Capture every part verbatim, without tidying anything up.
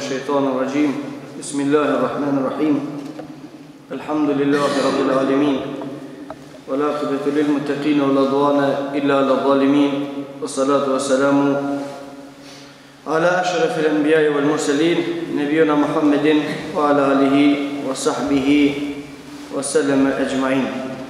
الشيطان الرجيم بسم الله الرحمن الرحيم الحمد لله رب العالمين والعاقبة للمتقين ولا عدوان إلا على الظالمين والصلاة والسلام على أشرف الأنبياء والمرسلين نبينا محمد وعلى آله وصحبه وسلم أجمعين.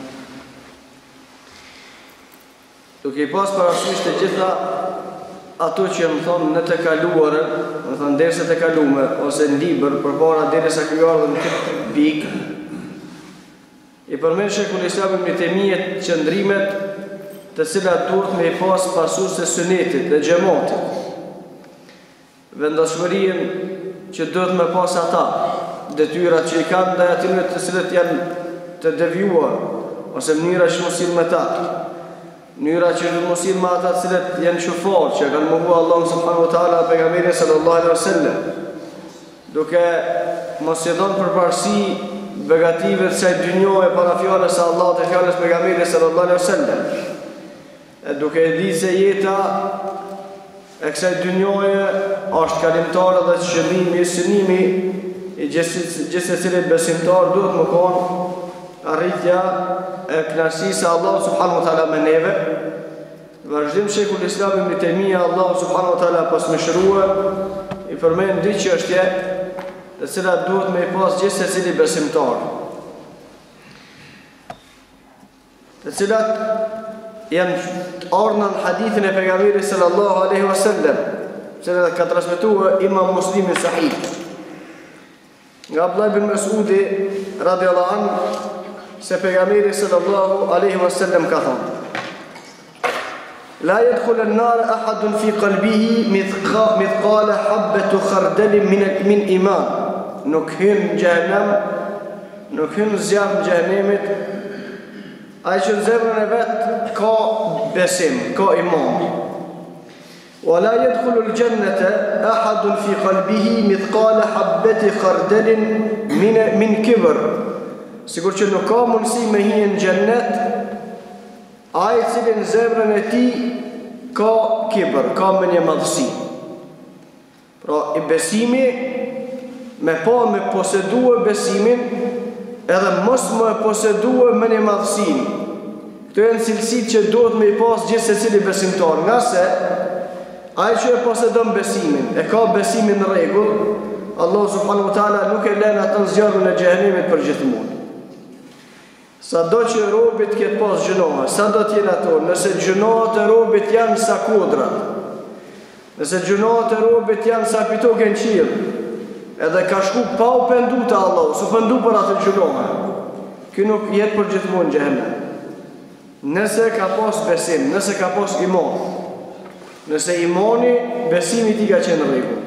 Duke i pas parasysh të gjitha ato që më thonë në të kaluarën, më thonë derisa të kalume, ose në libër, për para derisa kjo ardhë në këtë pikë, i përmenë Sheikhul Islam Ibn Taymiyyah qëndrimet të cilat duhet me i pas pasues të sunetit dhe xhamatit. Vendosmërinë që duhet me pas ata, detyrat që i kanë ndaj atyre të cilët janë të devjuar, ose mënyra që mos sillen me ta. Mënyra që du të mos sillen me ata të cilët janë shufar, që kanë mohu Allahu subhanahu wa taala pejgamberin sallallahu alaihi wasallam. Duke mos i dhënë përparësi begative të kësaj dynjoje para fjalës së Allahut dhe fjalës pejgamberit sallallahu alaihi wasallam. E duke e di se jeta e kësaj dynjoje është kalimtare dhe shëllimi i synimi i gjithë cilit besimtar duhet më konë arritja e kënaqësisë së Allahut subhanahu wa taala me neve. Vazhdim Sheikhul Islam Ibn Taymiyyah Allahu subhanahu wa taala pas më shërua i përmend dy çështje të cilat duhet me i pas gjithë secili besimtar, të cilat janë ardhur në hadithin e pejgamberit sallallahu alaihi wasallam, që ka transmetuar Imam Muslimi sahih. Nga Abdullah ibn Mas'udi radhiyallahu anhu se pejgamberi sallallahu alaihi wasallam ka thënë: La yadkhulu an-nar ahadun fi qalbihi mithqala habatu khardalin min min iman. Nuk hyn në xhenem, nuk hyn në zjarr në xhenemit ai që në zemrën e vet ka besim, ka iman. ولا يدخل الجنة أحد في قلبه مثقال حبة خردل من من كبر. Sigur që nuk ka mundësi me hije në xhennet ai i cili në zemrën e tij ka kibër, ka mendje madhësi. Pra i besimi me pa me posedue besimin edhe mos më posedue mendje madhësinë. Këto janë cilësitë që duhet me i pas gjithë secili besimtar, nga se ai që e posedon besimin, e ka besimin në rregull, Allah subhanahu wa taala nuk e lën atë në zjarrin e xhenemit për gjithmonë. Sado që robit këtë pas gjënoha, sa do t'jenë ato, nëse gjënohat e robit janë sa kodrat, nëse gjënohat e robit janë sa pitoke në qilë, edhe ka shku pa u pendu të Allah, su pendu për atë gjënoha, kjo nuk jetë për gjithmonë në xhenem. Nëse ka pas besim, nëse ka pas iman, nëse imani, besimi ti ka qenë rregull.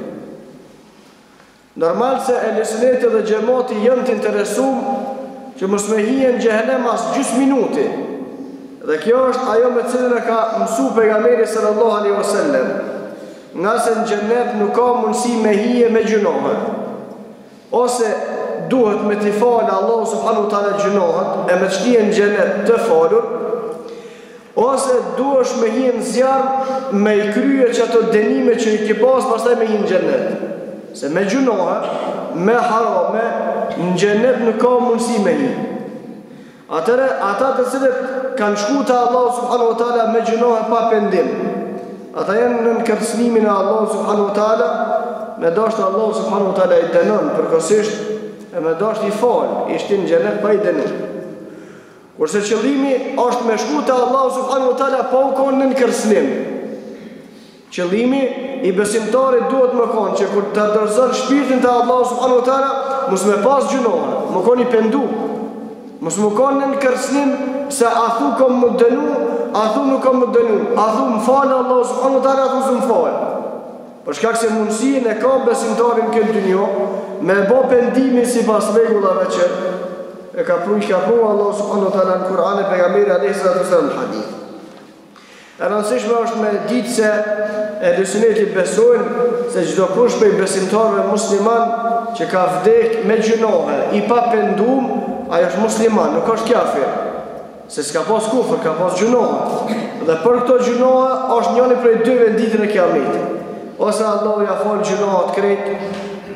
Normal se e sunneti dhe xhamati janë të interesuar që mos me hije në xhenem as gjys minuti. Dhe kjo është ajo me cilën e ka mësu pejgamberi sallallahu alaihi wasallam. Nga se në xhenet nuk ka mundësi me hije me gjunohe. Ose duhet me t'i falë Allahu subhanahu wa taala gjunohet e me të shtije në xhenet të falur, ose duhesh me hije në zjarr me i krye që ato dënime që i ke pas pastaj me hije në xhenet. Se me gjunohe, me harame, në xhenet nuk ka mundësi me një. Atëre, ata të cilët kanë shku të Allah subhanahu wa taala me gjunohe pa pendim, ata janë në kërcënimin e Allah subhanahu wa taala, me dashtë Allah subhanahu wa taala i dënon përkohësisht, e me dashtë i falë, ishti në xhenet pa i dënon. Kurse qëllimi është me shku të Allah subhanahu wa taala pa u konë në kërcënim. Qëllimi i besimtarit duhet më konë që kur të dorëzon shpirtin të Allah subhanahu wa taala, mos me pas gjunohe, më konë i pendu, mos më konë në kërcënim se a thu kom më dënu, a thu nuk kom më dënu, a thu më falë Allah subhanahu wa taala, a thu së më falë. Për shkak se mundësin e ka besimtarin këtë dynjo, me bo pendimin si pas rregullave që e ka pruj ka pruj Allah subhanahu wa taala në Kur'an e pejgamberi alayhi salatu wasallam në hadith. E rëndësishme është me ditë se e sunneti besojnë se çdo kush prej besimtarëve musliman që ka vdek me gjunohe, i pa pendum, ai është musliman, nuk është kafir. Se s'ka pas kufër, ka pas gjunohe. Dhe për këto gjunohe është njëri prej dyve në ditën e Kiametit. Ose Allahu ja fal gjunohat krejt,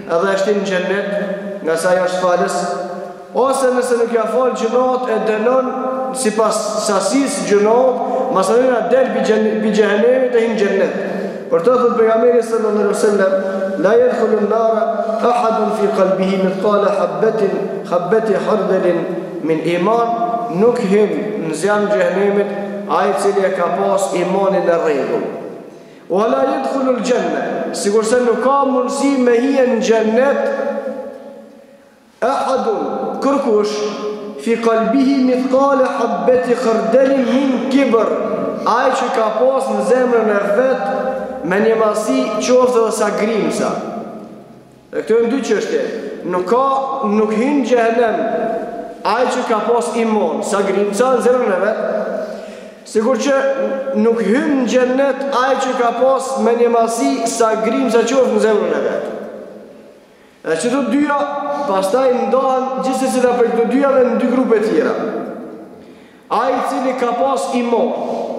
edhe është në xhennet, nga sa ajo është falës, ose nëse nuk ja fal gjunat e dënon sipas sasisë gjunat, masalena del bi xhenemit e hin xhennet. Për të thot pejgamberi sallallahu alaihi wasallam, la yadkhulu an-nara ahadun fi qalbihi mithqala habatin habati hardalin min iman, nuk hyn në zjarrin e xhenemit ai i cili e ka pas imanin e rregull. Wala yadkhulu al-janna, sigurisht nuk ka mundësi me hije në xhennet ahadun kërkush fi qalbihi mithqala habati khardalin min kibr, ai që ka pas në zemrën e vet me një masi qoftë dhe sa grimsa. Dhe këto e në dy qështje. Nuk ka, nuk hinë xhehenem ai që ka pas iman, sa grimsa në zemrën e vet, sigur që nuk hynë në xhennet ai që ka pas me një masi sa grimsa qoftë në zemrën e vet. Dhe që të dyja, pastaj ndohen gjithsesi nga për këto dyjave në dy grupe tjera. Ai i cili ka pas iman,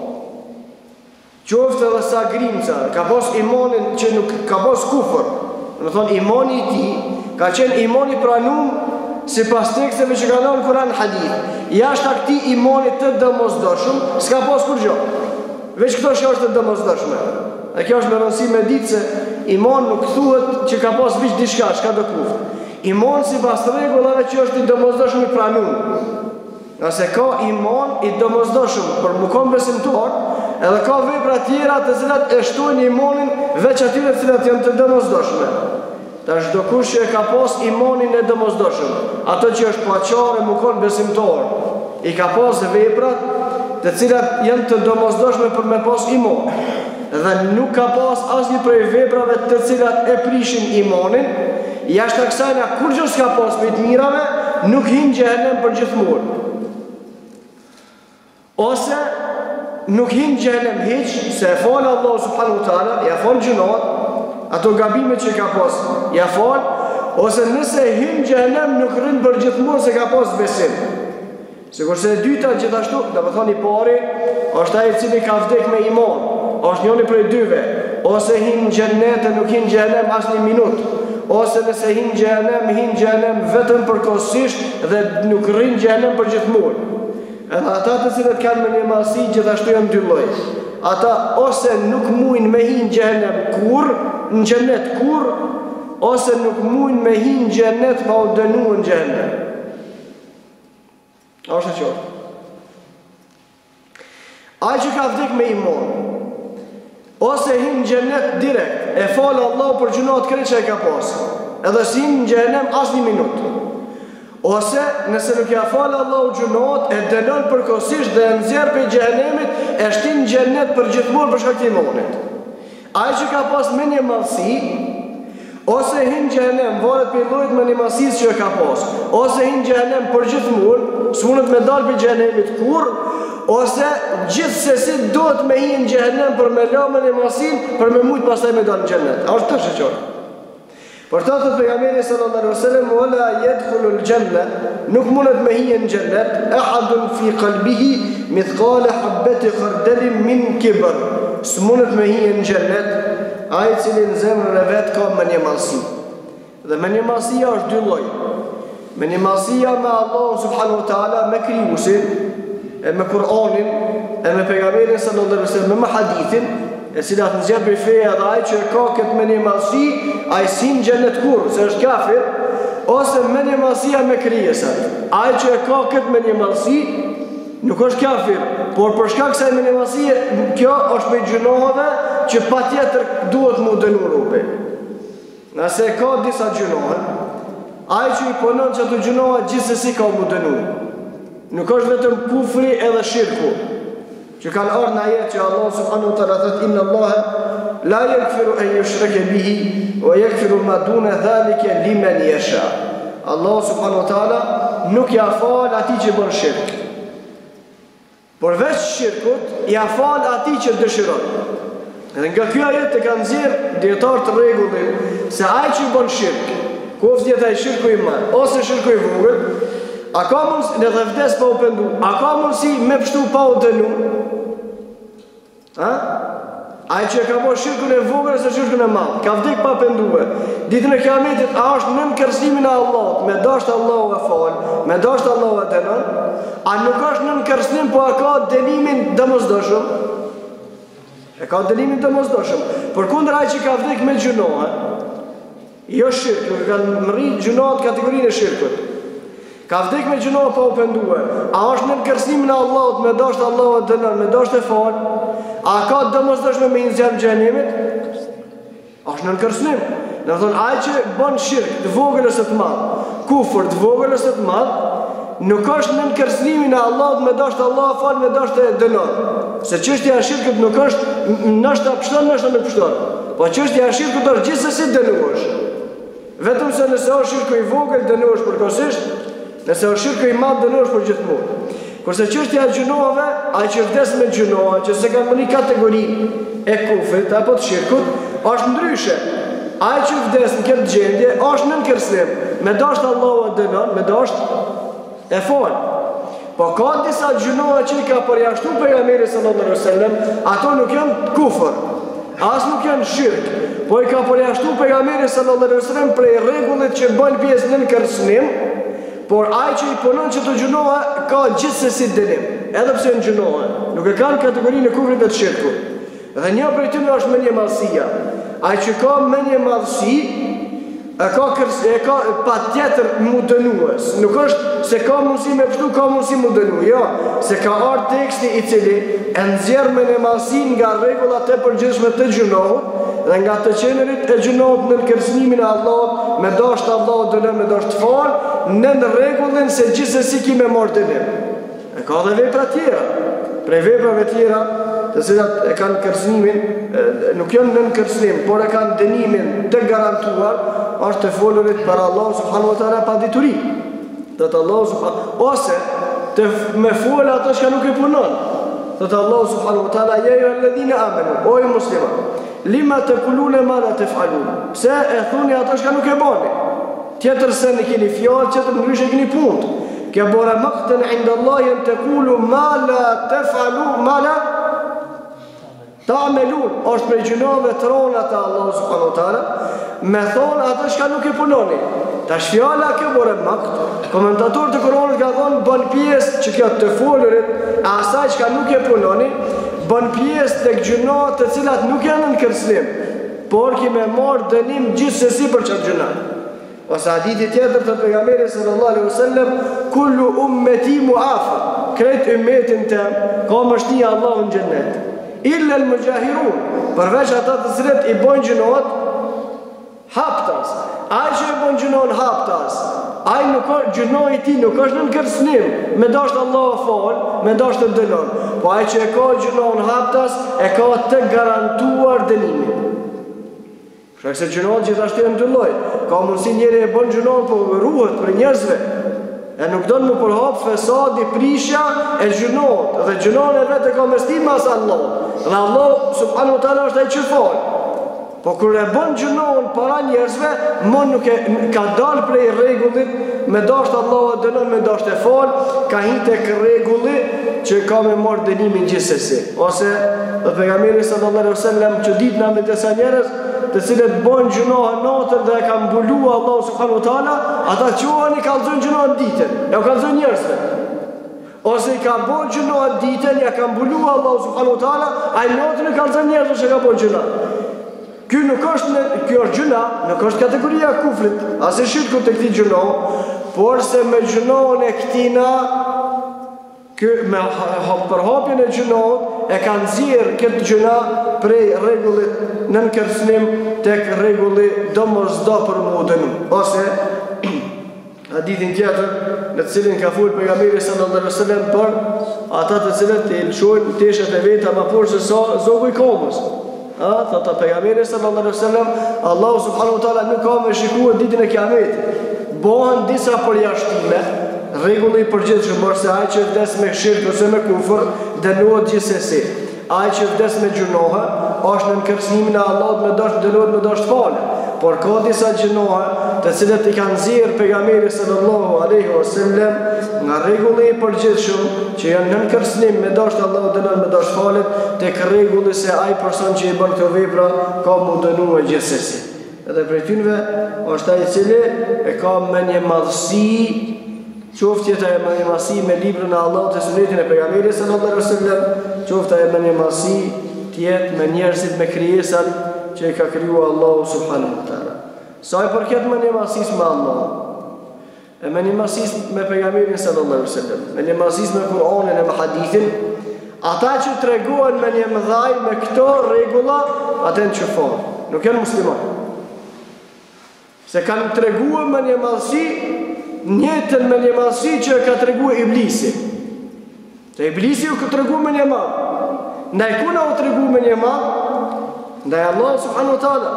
qoftë edhe sa grimca, ka pas imanin që nuk ka pas kufër, në thonë imani i ti, ka qenë imani pranum si pas teksteve që ka ndonë Kur'an hadith. Jashtë këti imani të domosdoshëm, s'ka pas kur gjo. Veç këto që është të domosdoshme. Dhe kjo është me rëndësi me ditë se iman nuk thuhet që ka pas viç diçka, shka do kuftë. Iman si pas rregullave që është i domosdoshëm i pranum. Nëse ka iman i domosdoshëm për më kom besimtar, edhe ka vepra tjera të cilat e shtojnë imanin veç atyre të cilat janë të domosdoshme. Tash çdo kush që e ka pas imanin e domosdoshëm, ato që është paqare më kon besimtar, i ka pas veprat të cilat janë të domosdoshme për me pas iman, dhe nuk ka pas asnjë prej veprave të cilat e prishin imanin, jashtë kësaj na kur gjë s'ka pas me të mirave, nuk hin xhehenem për gjithmonë. Ose nuk hin xhehenem hiç, se e fal Allah subhanahu wa taala, ja fal gjunat, ato gabimet që ka pas, ja fal, ose nëse hin xhehenem nuk rrin për gjithmonë se ka pas besim. Sigurisht e dyta gjithashtu, do të thoni pari, është ai i cili ka vdek me iman, është njëri prej dyve, ose hin në xhennet e nuk hin në xhehenem as një minutë, ose nëse hin në xhehenem, hin në xhehenem vetëm përkohësisht dhe nuk rrin në xhehenem për gjithmonë. Edhe ata të cilët kanë me një masi gjithashtu janë dy lloj. Ata ose nuk mujnë me hin në xhehenem kur, në xhennet kur, ose nuk mujnë me hin në xhennet pa u dënuar në xhehenem. A është e qartë? Ai që ka vdek me iman, ose hin në xhennet direkt, e falë Allah për gjunat krejt që e ka pas, edhe si hin në xhehenem as një minutë. Ose nëse nuk ja falë Allah gjunat, e dënon përkohësisht dhe e nxjerr prej xhehenemit, e shtin në xhennet për gjithmonë për shkak të imanit. Ai që ka pas me një mallësi, ose hin në xhehenem, varet për llojit me një mallësisë që e ka pas, ose hin në xhehenem për gjithmonë, s'mundet me dalë për xhehenemit kur, ose gjithsesi duhet me hi në xhehenem për me lëmën e masin, për me mujt pastaj me dalë në xhennet. A është të shëqorë? Për të thot pejgamberi sallallahu alaihi wasallam, wala yadkhulu al-janna, nuk mundet me hi në xhennet, ahadun fi qalbihi mithqala habati khardalin min kibr. S'mundet me hi në xhennet ai i cili në zemrën e vet ka me një mallësi. Dhe me një mallësia është dy lloj. Me një mallësia me Allah subhanahu wa taala, me krijuesin, e me Kur'anin, e me pejgamberin sallallahu alaihi wasallam, me hadithin, e cilat nxjerr për feja dhe ai që ka këtë me një mallësi, ai si në xhennet kur, se është kafir, ose me një mallësia me krijesat. Ai që e ka këtë me një mallësi, nuk është kafir, por për shkak se me një mallësi, kjo është me gjunohave që patjetër duhet mu dënu rupi. Nëse ka disa gjunohe, ai që i punon që ato gjunohe gjithsesi ka mu dënu. Nuk është vetëm kufri edhe shirku, që kanë ardhur në ajet që Allah subhanahu wa taala thotë inna Allaha la yaghfiru an yushraka bihi wa yaghfiru ma duna dhalika liman yasha. Allah subhanahu wa taala nuk ja fal atij që bën shirk. Përveç shirkut, ja fal atij që dëshiron. Dhe nga kjo ajet e kanë nxjerr dietar të rregullin se ai që bën shirk, qoftë jetë ai shirku i madh ose shirku i vogël, a ka mundësi në dhe vdes pa u pendu, a ka mundësi me pështu pa u dënu? Ha? Ai që ka bërë shirkun e vogël ose shirkun e madh, ka vdek pa penduar. Ditën e Kiametit a është nën kërcënimin e Allahut, me dashur Allahu e fal, me dashur Allahu e dënon, a nuk është nën kërcënim, po ka dënimin domosdoshëm? E ka dënimin domosdoshëm. Përkundër ai që ka vdek me gjunohe, jo shirk, nuk kanë mërrit gjunohat kategorinë e shirkut. Ka vdek me gjunohe pa u penduar. A është nën kërcënimin e Allahut, me dashur Allahu e dënon, me dashur e fal? A ka domosdoshme me nxjerr xhenimit? Është nën kërcënim. Do të thonë ai që bën shirk të vogël ose të madh, kufër të vogël ose të madh, nuk është nën kërcënimin e Allahut, me dashur Allahu fal, me dashur e dënon. Se çështja e shirkut nuk është ndoshta pështon, ndoshta nuk pështon. Po çështja e shirkut është gjithsesi dënuesh. Vetëm se nëse është shirku i vogël dënuesh përkohësisht, nëse është shirku i madh dënuesh për gjithmonë. Kurse çështja e gjunohave, ai që vdes me gjunoha, që se ka në kategori e kufrit apo të shirkut, është ndryshe. Ai që vdes në këtë gjendje është nën kërcënim, me dashur Allahu e dënon, me dashur e fal. Po ka disa gjunoha që i ka përjashtuar pejgamberi sallallahu alaihi wasallam, ato nuk janë kufër, as nuk janë shirk, po i ka përjashtuar pejgamberi sallallahu alaihi wasallam prej rregullit që bën pjesë nën kërcënim. Por ai që i punon që të gjunoha ka gjithsesi dënim, edhe pse në gjunoha, nuk e kanë kategorinë e kufrit dhe të shirkut. Dhe një prej tyre është mendje madhësia. Ai që ka mendje madhësi, e ka kërcë, e ka patjetër mu dënues. Nuk është se ka mundësi me pështu, ka mundësi mu dënu. Jo, se ka ardhur teksti i cili e nxjerr mendje madhësinë nga rregullat e përgjithshme të gjunohut dhe nga të qenerit e gjunohut në kërcënimin e Allahut, me dashur Allahu dënon, me dashur të fal, në rregullin se gjithsesi ki me marrë dënim. E ka dhe vepra tjera. Prej veprave tjera, të cilat e kanë kërcënimin, nuk janë nën kërcënim, por e kanë dënimin të garantuar, është të folurit për Allahu subhanahu wa taala pa dituri. Dhe të Allahu subhanahu ose të me folë ato që nuk i punon. Dhe të Allahu subhanahu wa taala ja ayyuhalladhina amanu, o ju musliman, lima taquluna ma la taf'alun. Pse e thoni ato që nuk e bëni? Tjetër se në keni fjallë, tjetër ndryshe keni punë. Ke bora mëktën inda Allahin të kulu ma la të falu, ma la ta amelun. Është prej gjunove të rona të Allah subhanahu wa taala, me thonë atë shka nuk e punoni. Ta shfjalla ke bora mëkt, komentator të Kuranit ka thonë, bën pjesë që kjo të folurit, a asaj shka nuk e punoni, bën pjesë të gjunat të cilat nuk janë në kërcënim, por ki me marrë dënim gjithsesi për çat gjunat. Ose hadithi tjetër të pejgamberit sallallahu alaihi wasallam, kullu ummeti muafa, krejt ummetin tem ka mështia Allahu në xhennet, illa al-mujahirun, përveç ata të cilët i bojnë gjunat haptas. Ai që i bojnë gjunat haptas, ai nuk ka gjunoi i tij nuk është në kërcënim, me dashur Allahu fal, me dashur të dënon. Po ai që e ka gjunat haptas e ka të garantuar dënimin. Shkak se gjunat gjithashtu janë dy lloj. Ka mundësi njëri e bën gjunat po ruhet për njerëzve. E nuk do të më përhap fesadi, prishja e gjunat. Dhe gjunat e vetë ka mestim as Allah. Dhe Allah subhanahu wa taala është ai që fal. Po kur e bën gjunat para njerëzve, mon nuk e ka dalë prej rregullit, me dashur Allahu dënon, me dashur e fal, ka hyrë tek rregulli që ka me marrë dënimin gjithsesi. Ose pejgamberi sallallahu alaihi wasallam që ditë na me disa njerëz të cilët bën gjunoha natën dhe e kanë mbuluar Allahu subhanahu wa taala, ata quhen i kallzojnë gjunoha ditën, e u kallzojnë njerëzve. Ose i ka bën gjunoha ditën, ja ka mbuluar Allahu subhanahu wa taala, ai natën e kallzon njerëzve që ka bën gjunoha. Ky nuk është në, kjo është gjuna, nuk është kategoria e kufrit, as e shirku të këtij gjunoh, por se me gjunohën e këtina, ky me përhapjen e gjunohut e ka nxjerr këtë gjuna prej rregullit nën kërcënim tek rregulli domosdoshëm për mu dënu. Ose hadithin tjetër në të cilin ka folur pejgamberi sallallahu alaihi wasallam për ata të cilët i lëshojnë teshat e veta më por se sa zogu i komës. A, thota pejgamberi sallallahu alaihi wasallam, Allahu subhanahu wa taala nuk ka më shikuar ditën e Kiametit. Bëhen disa përjashtime, rregulli i përgjithshëm është se ai që vdes me shirk ose me kufër dënohet gjithsesi. Ai që vdes me gjunohe është në kërcënimin e Allahut, me dashur dënohet, me dashur falë. Por ka disa gjunohe të cilët i kanë nxjerrë pejgamberi sallallahu alaihi wasallam nga rregulli i përgjithshëm që janë nën kërcënim me dashur Allahu dënon me dashur falet tek rregulli se ai person që i bën këto vepra ka mu dënuar gjithsesi. Edhe prej tyre është ai i cili e ka me një madhësi qoftë jeta e më një masi me librën e Allahut e sunetin e pejgamberit sallallahu alaihi wasallam, qoftë e më një masi tjetë me njerëzit me krijesat që i ka krijuar Allahu subhanahu wa taala. Sa i përket më një masis me Allah, e më një masis me pejgamberin sallallahu alaihi wasallam, me një masis me Kur'anin e me hadithin, ata që treguan me një mëdhaj me këto rregulla, ata janë çfarë? Nuk janë muslimanë. Se kanë treguar me një madhësi njëtën me një madhësi që ka treguar Iblisi. Se Iblisi u ka treguar me një madhë. Ndaj kuna u treguar me një madhë? Ndaj Allah subhanahu wa taala.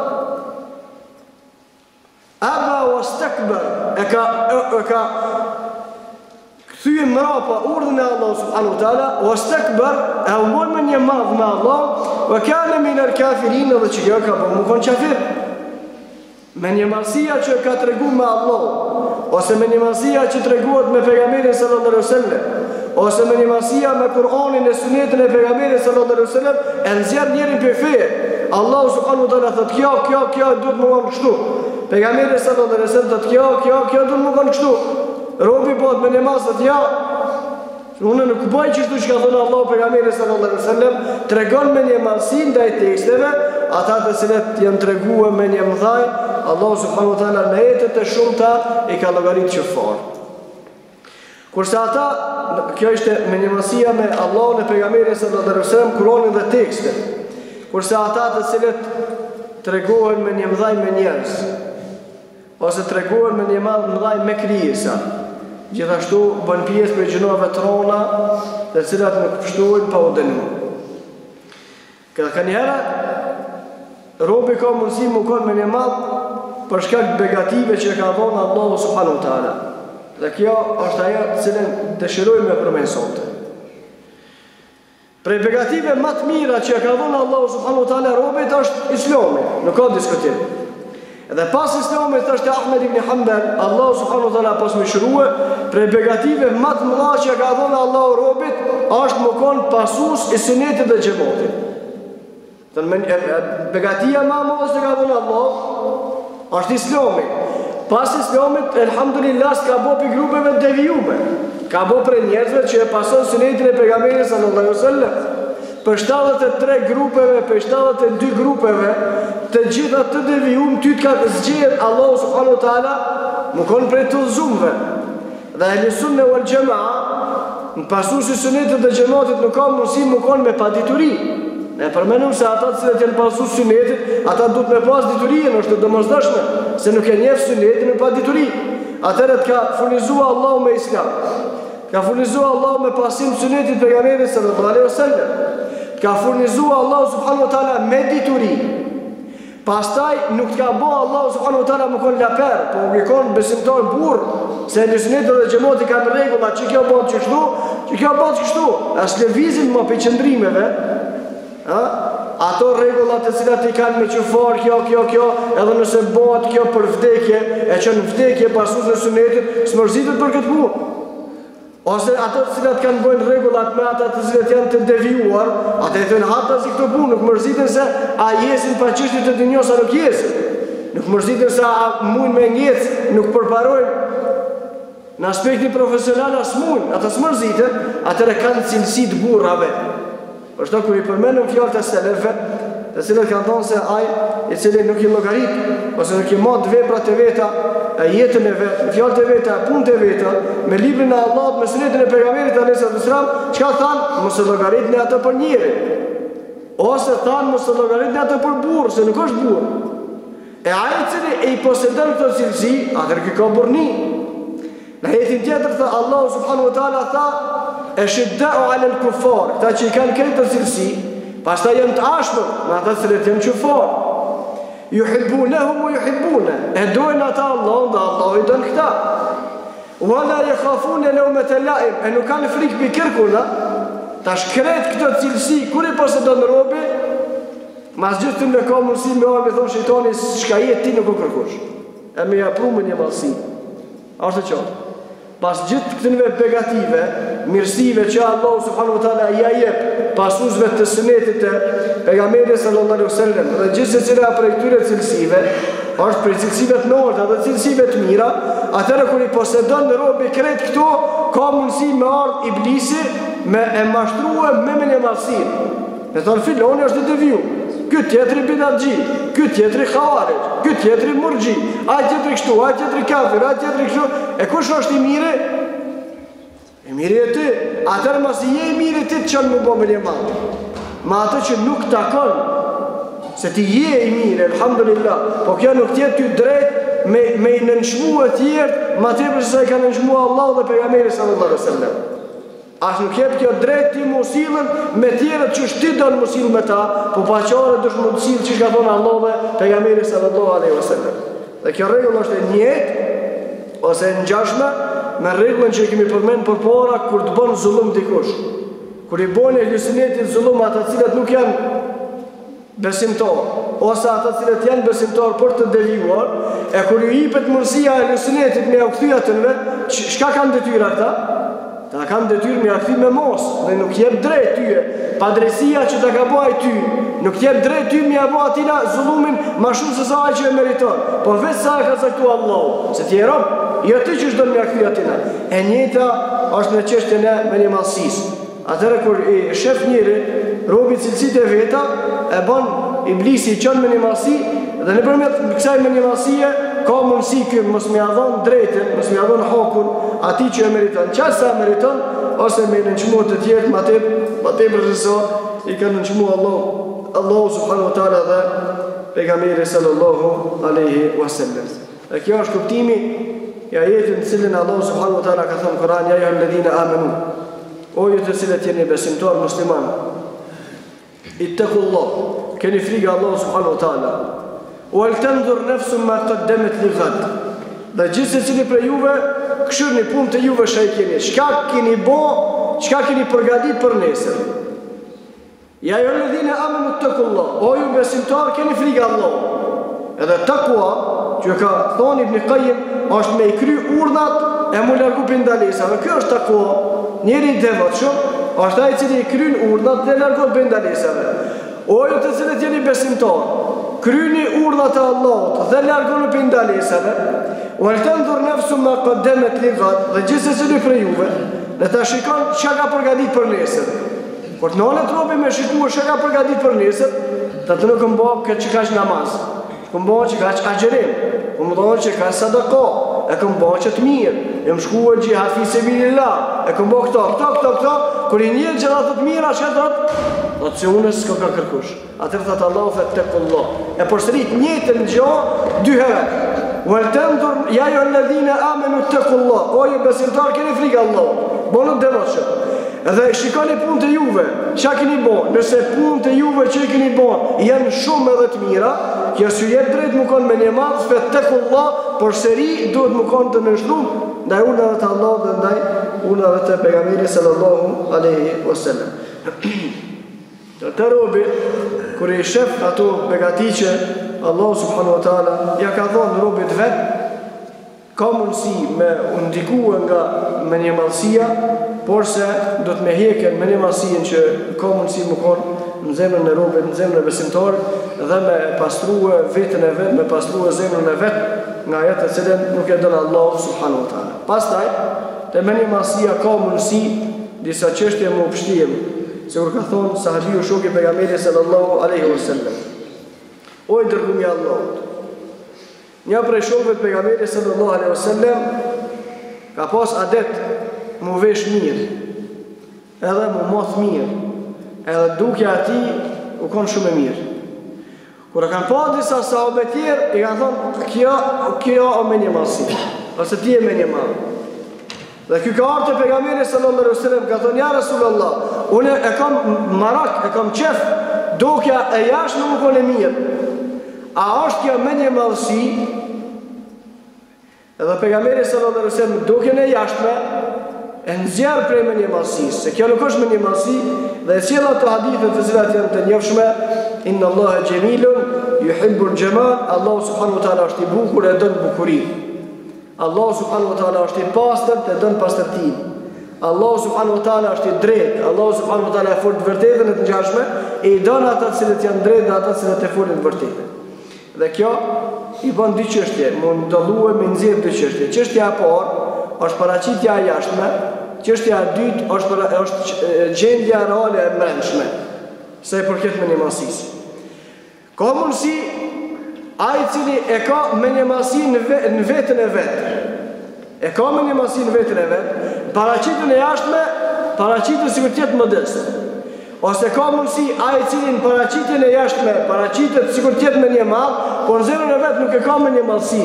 Aba wastakbar, e ka e ka kthyer mrapa urdhën e Allah subhanahu wa taala, wastakbar, e u bën me një madh me Allah, wa kana min al-kafirin, dhe që kjo ka bëu kon kafir. Me një marsia që ka treguar me Allah, ose me një marsia që treguat me pejgamberin sallallahu alaihi wasallam, ose me një marsia me Kur'anin e sunetin e pejgamberit sallallahu alaihi wasallam, e nxjerr njërin për fe. Allahu subhanahu wa taala thotë kjo, kjo, kjo duhet më vonë kështu. Pejgamberi sallallahu alaihi wasallam thotë kjo, kjo, kjo duhet më vonë kështu. Robi bëhet me namaz thotë ja. Unë nuk bëj çështu që ka thënë Allahu pejgamberi sallallahu alaihi wasallam, tregon me një marsi ndaj teksteve, ata të cilët janë treguar me një mëdhaj, Allahu subhanahu wa taala në jetët e shumta i ka llogaritë çfarë. Kurse ata, kjo ishte me një masia me Allahun e pejgamberin sallallahu alaihi wasallam, Kur'anin dhe tekstet. Kurse ata të cilët tregohen me një mëdhaj me njerëz, ose tregohen me një mëdhaj me krijesa, gjithashtu bën pjesë për gjinove të rona, të cilat nuk pështojnë pa u dënuar. Ka njëherë, robi ka mundësi më konë me një madhë për shkak begative që ka dhonë Allahu subhanahu wa taala. Dhe kjo është ajo të cilën dëshirojmë me përmend sot. Prej begative më të mira që ka dhonë Allahu subhanahu wa taala robit është Islami, nuk ka diskutim. Edhe pas Islamit është Ahmed ibn Hanbal, Allahu subhanahu wa taala pas më shërua, prej begative më të mëdha që ka dhonë Allahu robit është më konë pasues i sunetit dhe xhamatit. Begatia ma më ose ka dhënë Allah është Islami. Pas Islamit, elhamdulillah, s'ka bo për grupeve devijume, ka bo për njerëzve që e pason sunetin e pejgamberit sallallahu alaihi wasallam. Për shtatëdhjetë e tre grupeve, për shtatëdhjetë e dy grupeve, të gjitha të devijum, ty të ka zgjedhur Allahu subhanahu wa taala, më konë prej të zumve. Dhe ehli sunne wal jamaa, në pasuesi sunetit dhe xhamatit nuk ka mundësi më konë me padituri. Ne përmenum se ata të cilët janë pasues sunetit, ata duhet me pas diturin, është domosdoshme, se nuk e njeh sunetin pa dituri. Atëherë të ka furnizuar Allahu me Islam. Ka furnizuar Allahu me pasim sunetit pejgamberit sallallahu alaihi wasallam. Ka furnizuar Allahu subhanahu wa taala me dituri. Pastaj nuk ka bë Allahu subhanahu wa taala më kon laper, po u kon besimtar burr, se në sunetin dhe xhamati kanë rregulla, që kjo bëhet kështu, që kjo bëhet kështu. As lëvizin më pe qendrimeve. Ha? Ato rregullat e cilat i kanë me qufar kjo, kjo, kjo, edhe nëse bëhet kjo për vdekje, e që në vdekje pasues në sunetit, s'mërzitet për këtë punë. Ose ato të cilat kanë bëjnë rregullat me ata të cilat janë të devijuar, ata e thënë hata si këtë punë, nuk mërziten se a jesin pa çështje të dinjos a nuk jesin. Nuk mërziten se a mujnë me njec, nuk përparojnë në aspektin profesional as mujnë, ata s'mërziten, atëre kanë cilësi të burrave. Është të kur i përmenëm fjallët e selefe, të cilët kanë thonë se aj, i cili nuk i llogarit, ose nuk i matë veprat e veta, jetën e vetë, fjallët e veta, punët e veta, me librin e Allahut, me sunetin e pejgamberit alayhi wasallam, çka thanë, mos e llogaritni ato për njeri, ose thanë mos e llogaritni ato për burr, se nuk është burr. E ai i cili e i posedon këtë cilësi, atëherë që ka burrni. Në ajetin tjetër tha Allahu subhanahu wa taala tha e shidda'u 'ala al-kuffar, ta që i kanë këtë të cilësi, pastaj janë të ashpër, me ata që janë kufar. Yuhibbunahum wa yuhibbuna, e dojnë ata Allahun dhe Allahu i don këta. Wala yakhafuna lawmata la'im, e nuk kanë frikë për kërkuna, ta shkret këtë cilësi, kur i posedon robi, mas gjithë të në ka mundësi me orë me thonë shejtani, shka jetë ti nuk o kërkush. e me japru me një malsi. Ashtë të qotë. Pas gjithë këtënve begative, mirësive që Allah subhanahu wa ta'ala ja jep pasuzve të sënetit të pejgamberit sallallahu alaihi wasallam dhe gjithë se cila prej këtyre cilësive, është prej cilësive të norta dhe cilësive të mira, atëherë kur i posedon në robi krejt këto, ka mundësi me ardh iblisi me e mashtruhe me me një malsi. Me thonë filoni është të deviju, këtë tjetëri bidatxhi, këtë tjetëri khawarij, këtë tjetëri murxhi, a tjetëri kështu, a tjetëri kafir, a tjetëri kështu. E kush është i mire? I mire e ty. Atërë mos i je i mire ti të qënë më bo me një malë. Ma atë që nuk takon, se ti je i mire, alhamdulillah, po kjo nuk tjetë ty drejt me, me i nënshmu e tjertë, ma tepër se ka nënshmu Allah dhe pejgamberi sallallahu alaihi wasallam. Ashtë nuk jep kjo drejt ti mu silën me tjerët që shti do në mu silë me ta, po pa qare dush mu silë që shka thonë Allah dhe pejgamberi sallallahu alaihi wasallam. Dhe kjo regull është e njëtë, ose në gjashme, me regullën që i kemi përmenë për para, kur të bënë zullum dikush. Kur i bënë e hlusinetit zullum ata cilët nuk janë besimtar, ose ata cilët janë besimtar për të devijuar, e kur i ipet mundësia e hlusinetit me aukthia të nëve, shka kanë detyra këta? Ta kanë detyrë me akthi me mos, dhe nuk jep drejt tyje. Padresia që ta ka bëj ty, nuk jep drejt ty me abo atina zullumin ma shumë se sa që e meriton. Po vetë sa e ka caktu Allah, se ti e rob, jo ty që shdojnë me akthi atina. E njëta është në qeshtën e me një malsis. Atëre kur i shef njëri, robi cilësit e veta, e ban iblisi i qënë me një malsi, dhe në përmet kësaj me një malsije, ka mundësi kjo mos me adhon drejtën, mos me adhon hakun ati që e meriton. Qasë sa e meriton, ose me nënqmu të tjertë, ma te, ma te përshëso, i ka nënqmu Allah, Allah subhanahu wa ta'ala dhe pejgamberi sallallahu alaihi wasallam. Dhe kjo është kuptimi i ajetit në cilin Allah subhanahu wa ta'ala ka thënë Kur'an, ja ju alladhina amanu, o ju të cilët jeni besimtar musliman, ittaqullah, keni frikë Allah subhanahu wa ta'ala, u altendur nefsum ma qaddemet li gad, dhe gjithë se cili për juve këshur një pun të juve shë i keni, shka keni bo, shka keni përgadit për nesër. Ja jo ledhine amenu të tëkullah, o ju besimtar keni frikë Allah. Edhe tëkua, që ka thoni Ibn Qayyim, është me i kry urnat e mu largu për ndalesave. Kjo është tëkua, njeri i devat shumë, është ai cili i kryn urnat dhe largot për ndalesave. O ju të cilët jeni besimtar, kryni urdhat e Allahut dhe largoni për ndalesave, u altendur nefsu ma qaddemet li gad, dhe gjithë se cili për juve, dhe ta shikon që ka përgadit për nesër. Kur të nënë tropi me shikuar që ka përgadit për nesër, të të nuk mbo këtë që ka që namaz, këmbo që ka që agjerim, këmbo që ka sadaka, e këmbo që të mirë, e më shkuar gjihad fi sebilillah, e këmbo këto, këto, këto, këto, kur i njërë që da të të mirë, që të do të që unë s'ko ka kërkush. Atër thëtë Allah, thëtë të këlloh. E përsërit njëtë në gjohë, dy herë. U altendur, ja jo alladhina amenu të këlloh. O ju besimtar, keni frikë Allah. Bonut dhe vëshë. Edhe shikoni punë të juve, që keni bon. Nëse punë të juve që keni bon, janë shumë edhe të mira, kjo së jetë drejt më konë me një madhë, thëtë të këlloh, përsëri duhet më konë të nështru, ndaj unë dhe të Allah dhe ndaj unë dhe të pejgamberi sallallahu alaihi wasallam. Të robi, kër i shef ato begati që Allah subhanahu wa ta'ala ja ka thonë robit vetë, ka mundësi me undikua nga me një malsia, por se do të me heken me një malsien që ka mundësi më konë në zemrën e robit, në zemrën e besimtarë, dhe me pastruhe vetën e vetë, me pastruhe zemrën e vetë nga jetë të cilën nuk e dënë Allah subhanahu wa ta'ala. Pastaj, të me një malsia ka mundësi disa qështje më pështijem, se kur ka thonë sahabiju shoki pejgamberi sallallahu alaihi wasallam. O i dërgumi Allahut. Një prej shokëve të pejgamberi sallallahu alaihi wasallam ka pas adet mu vesh mirë, edhe mu moth mirë, edhe dukja ati u konë shumë e mirë. Kur e kanë pa disa sahabe tjerë, i kanë thonë, kjo, kjo o me një malsi, ose ti e me një malë. Dhe kjo ka artë të pejgamberi sallallahu alaihi wasallam, ka thonë, ja Rasulullah, unë e kam marak, e kam qef, dukja e jashtë nuk konë e mirë. A është kjo me një malsi? Edhe pejgamberi sallallahu alaihi wasallam dukjen e jashtme e nxjerr prej me një malsis, se kjo nuk është me një malsi, dhe e sjell ato hadithe të cilat janë të njohshme, inna Allaha jamilun yuhibbul jamal, Allahu subhanahu wa taala është i bukur e don bukurinë. Allahu subhanahu wa taala është i pastërt e don pastërtinë. Allahu subhanahu wa taala është i drejtë, Allahu subhanahu wa taala e fol të vërtetën e të ngjashme e i don ata që janë drejtë dhe ata që të folin të vërtetën. Dhe kjo i bën dy çështje, mund të dalluar me nxjerr dy çështje. Çështja e parë është paraqitja e jashtme, çështja e dytë është para, është gjendja reale e brendshme, sa i përket mendimësisë. Ka mundësi ai i cili e ka mendimësi në, ve, në veten e vet, e ka mendimësi në veten e vet, paraqitjen e jashtme, paraqitën sikur të jetë modest. Ose ka mundësi ai i cili në paraqitjen e jashtme paraqitet sikur të jetë mendje madh, por në zemrën e vet nuk e ka mendimësi.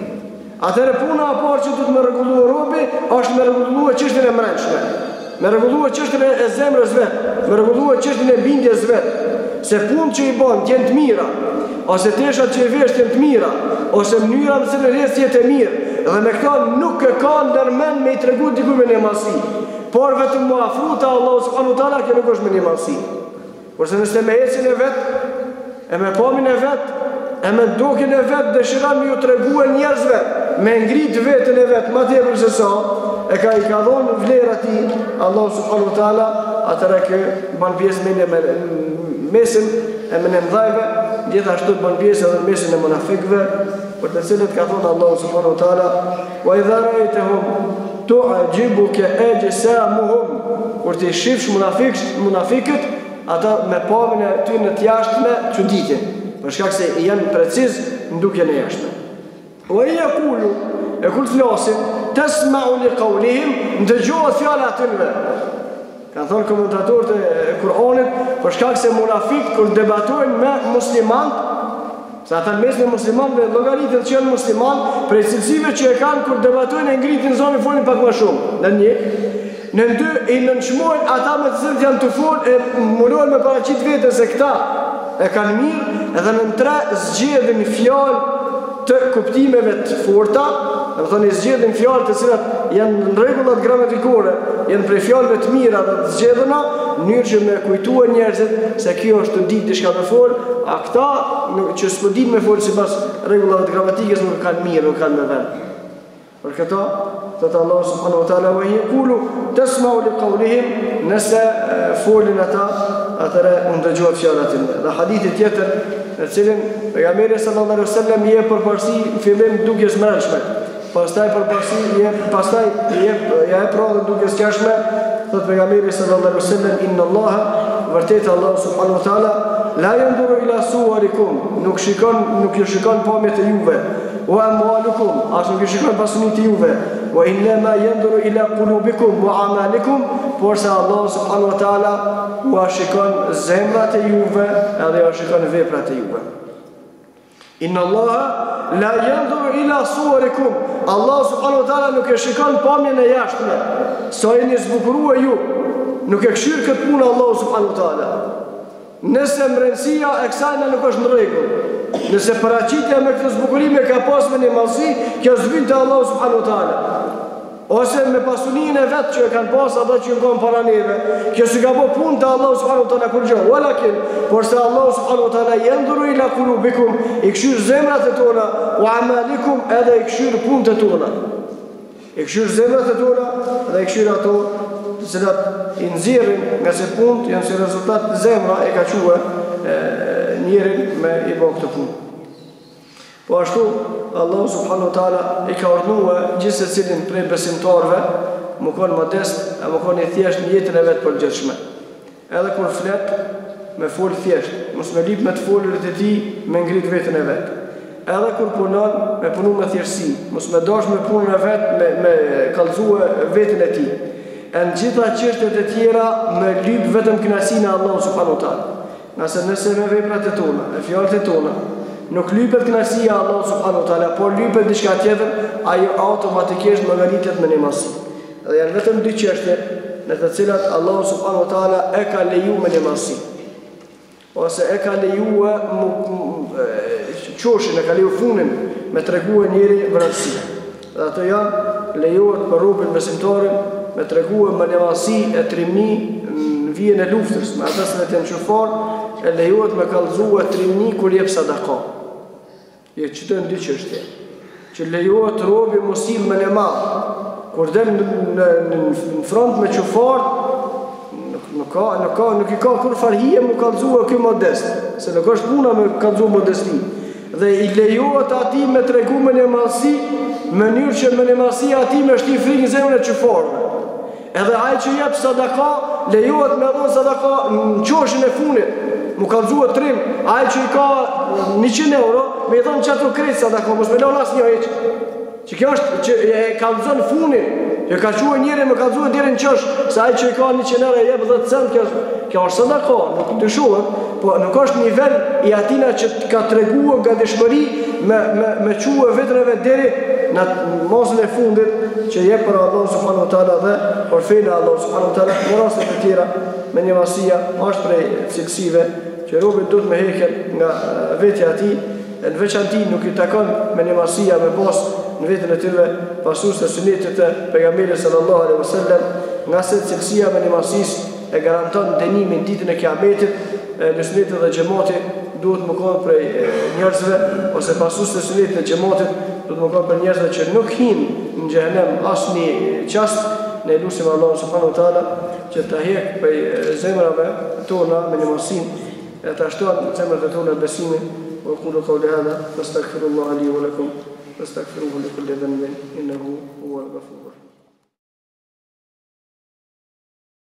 Atëherë puna e parë që duhet me rregulluar robi është me rregulluar çështjen e brendshme, me rregulluar çështjen e zemrës vet, me rregulluar çështjen e bindjes vet, se punë që i bën të jenë të mira, ose teshat që i vesh të jenë të mira, ose mënyra në cilën rreth jetë e mirë, dhe me këto nuk e ka ndërmend me i tregu diku me një masi, por vetëm mu afru te Allahu subhanahu wa taala, kjo nuk është me një masi. Kurse nëse me ecjen e vet, e me pamjen e vet, e me dukjen e vet dëshiron me ju tregu njerëzve, me ngrit veten e vet, më tepër se sa e ka i ka dhënë vlerë atij Allahu subhanahu wa taala, atëra që bën pjesë me me mesin e me në mdhajve, gjithashtu të bën pjesë edhe mesin e munafikëve, për të cilët ka thonë Allahu subhanahu wa taala: "Wa idha ra'aytahum tu'jibuka ajsamuhum", kur ti shifsh munafikët, munafikët, ata me pamjen e tyre në të jashtme çuditje, për shkak se janë preciz në dukjen e jashtme. Wa yaqulu, e kur flasin, tasma'u li qawlihim, ndëgjohet fjala atyre. Kanë thonë komentatorët e Kur'anit, për shkak se munafiqët kur debatojnë me muslimanët, se ata në mes me muslimanëve llogaritet që janë musliman, prej cilësive që e kanë kur debatojnë e ngritin zonë folin pak më shumë. Në një, në dy i nënçmojnë ata me të cilët janë të fortë e mundohen me paraqit veten se këta e kanë mirë, edhe në tre zgjedhin fjalë të kuptimeve të forta, do të thonë zgjedhin fjalë të cilat janë në rregullat gramatikore, janë prej fjalëve të mira dhe të zgjedhura, në mënyrë që me kujtuar njerëzit se kjo është të ditë diçka të fortë, a këta që s'po dinë me fol sipas rregullave të gramatikës nuk kanë mirë, nuk kanë me vend. Për këto, thot Allah subhanahu wa taala: "Wa yaqulu tasma'u li qawlihim", nëse folin ata, atëre u ndëgjohet fjala e tyre. Dhe hadithi tjetër, në cilin pejgamberi sallallahu alaihi wasallam i jep përparësi në fillim dukjes mbrëmshme, pastaj përparësi i jep, pastaj i jep ja e prodhën dukjes qashme, thot pejgamberi sallallahu alaihi wasallam: "Inna Allaha", vërtet Allah subhanahu wa taala, "la yanzuru ila suwarikum", nuk shikon, nuk ju shikon pamjet e juve, "wa amwalukum", as nuk ju shikon pasunitë e juve, "wa innama yanzuru ila qulubikum wa amalikum", por se Allah subhanahu wa taala u shikon zemrat e juve edhe u shikon veprat e juve. Inna Allaha la yanzuru ila suwarikum, Allah subhanahu wa taala nuk e shikon pamjen e jashtme, sa jeni zbukuruar ju, nuk e këshir këtë punë Allah subhanahu wa taala. Nëse mbrëmësia e kësaj nuk është në rregull, nëse paraqitja me këtë zbukurim e ka pas me një mallësi, kjo zbyn te Allah subhanahu wa taala. Ose me pasuninë e vet që e kanë pas ata që kanë para neve, kjo s'ka ka bëu punë te Allah subhanahu wa taala kur gjë. Walakin, por se Allah subhanahu wa taala yanzuru ila qulubikum, i këshir zemrat e tona, wa amalikum, edhe i këshir punët e tona. I këshir zemrat e tona dhe i këshir ato të cilat i nxjerrin nga se punët janë si rezultat zemra e ka quar njerin me i bë këtë punë. Po ashtu, Allah subhanahu wa taala i ka urdhëruar gjithë secilin prej besimtarëve më konë modest, e më konë i thjesht në jetën e vetë përgjithshme. Edhe kur flet, me fol thjesht, mos me lip me të folurit e tij me ngrit veten e vet. Edhe kur punon, me punu me thjeshtësi, mos me dash me punën e vet, me me kallëzue veten e tij. E në gjitha çështjet e tjera me lyp vetëm kënaqësinë e Allahut subhanahu wa taala. Nëse nëse me veprat e tona, e fjalët e tona, nuk lypet kënaqësia e Allahut subhanahu wa taala, por lypet diçka tjetër, ajo automatikisht llogaritet me nemasi. Dhe janë vetëm dy çështje në të cilat Allahu subhanahu wa taala e ka leju me nemasi. Ose e ka lejuar qoshin, e ka leju funin me treguar njëri vërtetësi. Dhe ato janë lejohet për robën besimtarin me treguar me nemasi e trimni në vijën e luftës, me ata që janë çufor, e lejohet me kallëzue trimni kur jep sadaka. Je që të në dy qështje. Që lejohet robi mos ill me në madhë. Kur del në, në, në, në front me qufar, nuk, nuk, ka, nuk, ka, nuk i ka kur farhije mu kallëzue kjo modest. Se nuk është puna me kallëzue modesti. Dhe i lejohet ati me tregu me një malsi, mënyrë që me një malsi ati me shti frikë në zemën e qëforme. Edhe ai që jep sadaka, lejohet me dhënë sadaka në qoshin e funit, mu kallëzue trim, ai që i ka njëqind euro, me i dhënë qëtu krejt sadaka, mos me lënë asë një heq. Që kjo është që e kallëzën funin, që ka quë njëri me kallëzue diri në qësh, se ai që i ka njëqind euro e jep dhjetë cent, kjo është, kjo është sadaka, nuk të shuhet, po nuk është nivel i atina që ka treguar nga dëshmëri me, me, me quë vetën e vetë deri në mosën e fundit që jep për Allah subhanahu wa taala dhe për fejnë Allah subhanahu wa taala. Në rastet e tjera me një masia është prej cilësive që robit duhet me heken nga vetja ati, në veçanti nuk i takon me një masia me pas në vetën e tyre pasus të sunetit të pejgamberit sallallahu alaihi wasallam, nga se cilësia me një masis e garanton dënimin ditën e kiametit. Në sunetit dhe xhamati duhet më konë prej njerëzve, ose pasus të sunetit dhe xhamatit duhet më konë për njerëzve që nuk hin në xhehenem asë një qast. Ne lusim Allah subhanahu wa taala që të hek prej zemrave tona me një masin, e të ashtuan zemrat e tona besimin. وأقول قولي هذا واستغفر الله لي ولكم واستغفروه لكل ذنب إنه هو الغفور الرحيم.